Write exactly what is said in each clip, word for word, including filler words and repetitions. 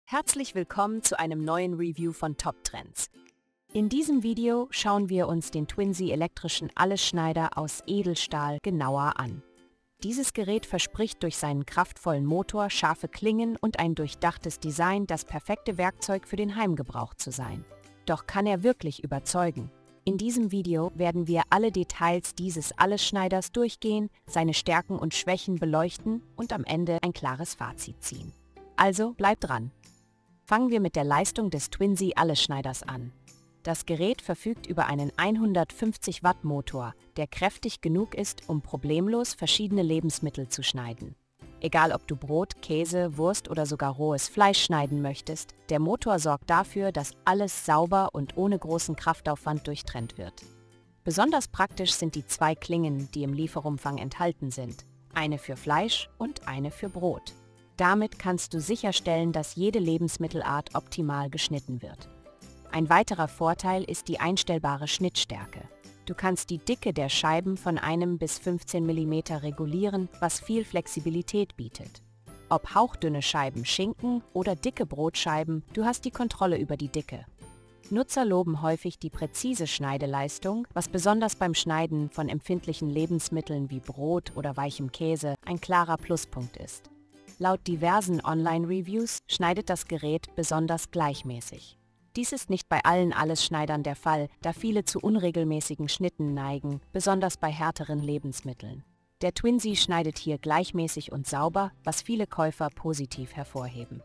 Herzlich willkommen zu einem neuen Review von Top Trends. In diesem Video schauen wir uns den Twinsy elektrischen Allesschneider aus Edelstahl genauer an. Dieses Gerät verspricht durch seinen kraftvollen Motor, scharfe Klingen und ein durchdachtes Design das perfekte Werkzeug für den Heimgebrauch zu sein. Doch kann er wirklich überzeugen? In diesem Video werden wir alle Details dieses Allesschneiders durchgehen, seine Stärken und Schwächen beleuchten und am Ende ein klares Fazit ziehen. Also bleibt dran! Fangen wir mit der Leistung des Twinsy Allesschneiders an. Das Gerät verfügt über einen hundertfünfzig Watt Motor, der kräftig genug ist, um problemlos verschiedene Lebensmittel zu schneiden. Egal ob du Brot, Käse, Wurst oder sogar rohes Fleisch schneiden möchtest, der Motor sorgt dafür, dass alles sauber und ohne großen Kraftaufwand durchtrennt wird. Besonders praktisch sind die zwei Klingen, die im Lieferumfang enthalten sind. Eine für Fleisch und eine für Brot. Damit kannst du sicherstellen, dass jede Lebensmittelart optimal geschnitten wird. Ein weiterer Vorteil ist die einstellbare Schnittstärke. Du kannst die Dicke der Scheiben von einem bis fünfzehn Millimeter regulieren, was viel Flexibilität bietet. Ob hauchdünne Scheiben Schinken oder dicke Brotscheiben, du hast die Kontrolle über die Dicke. Nutzer loben häufig die präzise Schneideleistung, was besonders beim Schneiden von empfindlichen Lebensmitteln wie Brot oder weichem Käse ein klarer Pluspunkt ist. Laut diversen Online-Reviews schneidet das Gerät besonders gleichmäßig. Dies ist nicht bei allen Allesschneidern der Fall, da viele zu unregelmäßigen Schnitten neigen, besonders bei härteren Lebensmitteln. Der Twinsy schneidet hier gleichmäßig und sauber, was viele Käufer positiv hervorheben.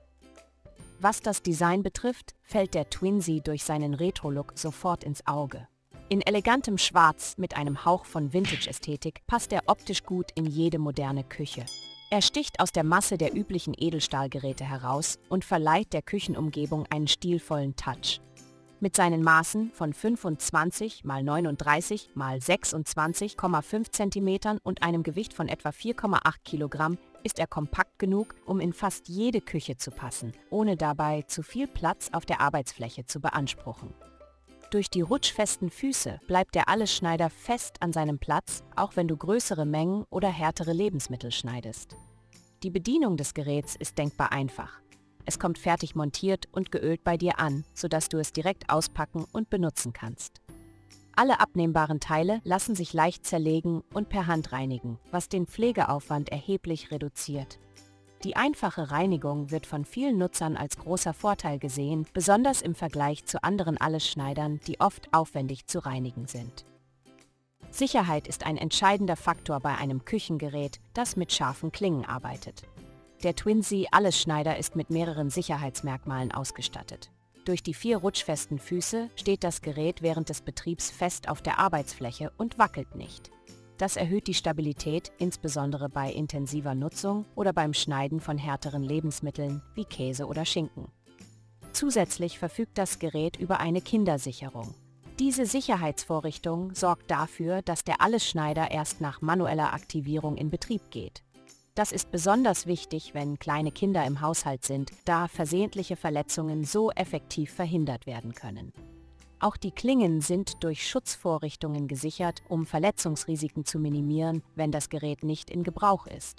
Was das Design betrifft, fällt der Twinsy durch seinen Retro-Look sofort ins Auge. In elegantem Schwarz mit einem Hauch von Vintage-Ästhetik passt er optisch gut in jede moderne Küche. Er sticht aus der Masse der üblichen Edelstahlgeräte heraus und verleiht der Küchenumgebung einen stilvollen Touch. Mit seinen Maßen von fünfundzwanzig mal neununddreißig mal sechsundzwanzig Komma fünf Zentimetern und einem Gewicht von etwa vier Komma acht Kilogramm ist er kompakt genug, um in fast jede Küche zu passen, ohne dabei zu viel Platz auf der Arbeitsfläche zu beanspruchen. Durch die rutschfesten Füße bleibt der Allesschneider fest an seinem Platz, auch wenn du größere Mengen oder härtere Lebensmittel schneidest. Die Bedienung des Geräts ist denkbar einfach. Es kommt fertig montiert und geölt bei dir an, sodass du es direkt auspacken und benutzen kannst. Alle abnehmbaren Teile lassen sich leicht zerlegen und per Hand reinigen, was den Pflegeaufwand erheblich reduziert. Die einfache Reinigung wird von vielen Nutzern als großer Vorteil gesehen, besonders im Vergleich zu anderen Allesschneidern, die oft aufwendig zu reinigen sind. Sicherheit ist ein entscheidender Faktor bei einem Küchengerät, das mit scharfen Klingen arbeitet. Der Twinsy Allesschneider ist mit mehreren Sicherheitsmerkmalen ausgestattet. Durch die vier rutschfesten Füße steht das Gerät während des Betriebs fest auf der Arbeitsfläche und wackelt nicht. Das erhöht die Stabilität, insbesondere bei intensiver Nutzung oder beim Schneiden von härteren Lebensmitteln wie Käse oder Schinken. Zusätzlich verfügt das Gerät über eine Kindersicherung. Diese Sicherheitsvorrichtung sorgt dafür, dass der Allesschneider erst nach manueller Aktivierung in Betrieb geht. Das ist besonders wichtig, wenn kleine Kinder im Haushalt sind, da versehentliche Verletzungen so effektiv verhindert werden können. Auch die Klingen sind durch Schutzvorrichtungen gesichert, um Verletzungsrisiken zu minimieren, wenn das Gerät nicht in Gebrauch ist.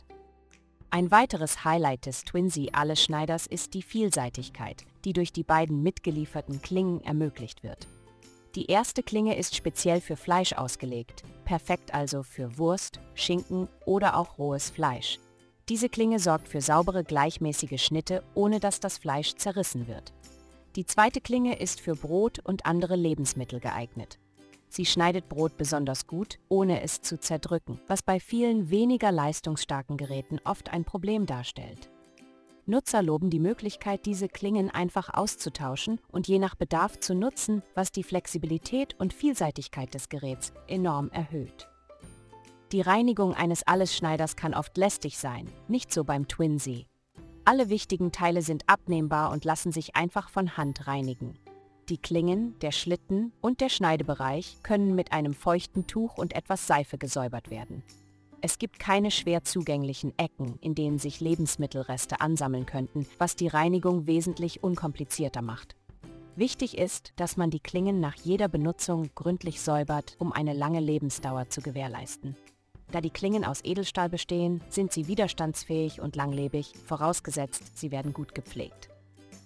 Ein weiteres Highlight des Twinsy Allesschneiders ist die Vielseitigkeit, die durch die beiden mitgelieferten Klingen ermöglicht wird. Die erste Klinge ist speziell für Fleisch ausgelegt, perfekt also für Wurst, Schinken oder auch rohes Fleisch. Diese Klinge sorgt für saubere, gleichmäßige Schnitte, ohne dass das Fleisch zerrissen wird. Die zweite Klinge ist für Brot und andere Lebensmittel geeignet. Sie schneidet Brot besonders gut, ohne es zu zerdrücken, was bei vielen weniger leistungsstarken Geräten oft ein Problem darstellt. Nutzer loben die Möglichkeit, diese Klingen einfach auszutauschen und je nach Bedarf zu nutzen, was die Flexibilität und Vielseitigkeit des Geräts enorm erhöht. Die Reinigung eines Allesschneiders kann oft lästig sein, nicht so beim Twinsy. Alle wichtigen Teile sind abnehmbar und lassen sich einfach von Hand reinigen. Die Klingen, der Schlitten und der Schneidebereich können mit einem feuchten Tuch und etwas Seife gesäubert werden. Es gibt keine schwer zugänglichen Ecken, in denen sich Lebensmittelreste ansammeln könnten, was die Reinigung wesentlich unkomplizierter macht. Wichtig ist, dass man die Klingen nach jeder Benutzung gründlich säubert, um eine lange Lebensdauer zu gewährleisten. Da die Klingen aus Edelstahl bestehen, sind sie widerstandsfähig und langlebig, vorausgesetzt, sie werden gut gepflegt.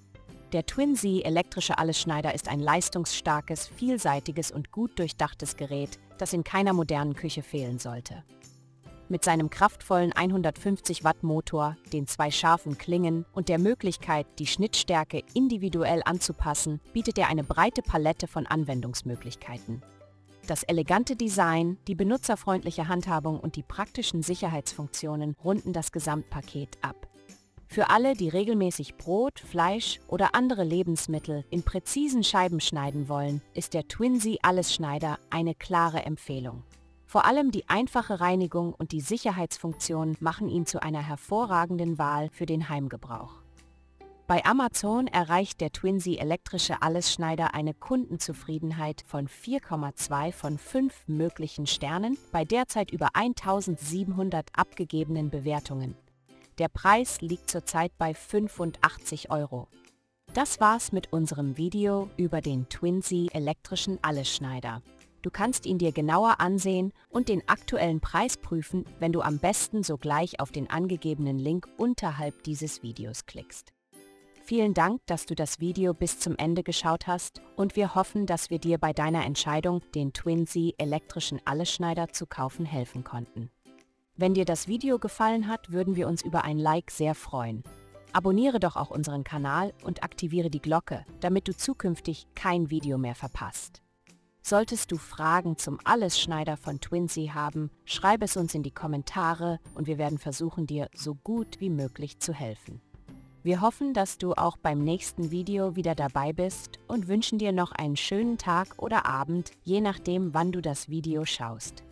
Der Twinsea elektrische Allesschneider ist ein leistungsstarkes, vielseitiges und gut durchdachtes Gerät, das in keiner modernen Küche fehlen sollte. Mit seinem kraftvollen hundertfünfzig Watt Motor, den zwei scharfen Klingen und der Möglichkeit, die Schnittstärke individuell anzupassen, bietet er eine breite Palette von Anwendungsmöglichkeiten. Das elegante Design, die benutzerfreundliche Handhabung und die praktischen Sicherheitsfunktionen runden das Gesamtpaket ab. Für alle, die regelmäßig Brot, Fleisch oder andere Lebensmittel in präzisen Scheiben schneiden wollen, ist der Twinsea Allesschneider eine klare Empfehlung. Vor allem die einfache Reinigung und die Sicherheitsfunktion machen ihn zu einer hervorragenden Wahl für den Heimgebrauch. Bei Amazon erreicht der Twinsea elektrische Allesschneider eine Kundenzufriedenheit von vier Komma zwei von fünf möglichen Sternen bei derzeit über eintausendsiebenhundert abgegebenen Bewertungen. Der Preis liegt zurzeit bei fünfundachtzig Euro. Das war's mit unserem Video über den Twinsea elektrischen Allesschneider. Du kannst ihn dir genauer ansehen und den aktuellen Preis prüfen, wenn du am besten sogleich auf den angegebenen Link unterhalb dieses Videos klickst. Vielen Dank, dass du das Video bis zum Ende geschaut hast und wir hoffen, dass wir dir bei deiner Entscheidung, den Twinsea elektrischen Allesschneider zu kaufen, helfen konnten. Wenn dir das Video gefallen hat, würden wir uns über ein Like sehr freuen. Abonniere doch auch unseren Kanal und aktiviere die Glocke, damit du zukünftig kein Video mehr verpasst. Solltest du Fragen zum Allesschneider von Twinsea haben, schreib es uns in die Kommentare und wir werden versuchen, dir so gut wie möglich zu helfen. Wir hoffen, dass du auch beim nächsten Video wieder dabei bist und wünschen dir noch einen schönen Tag oder Abend, je nachdem, wann du das Video schaust.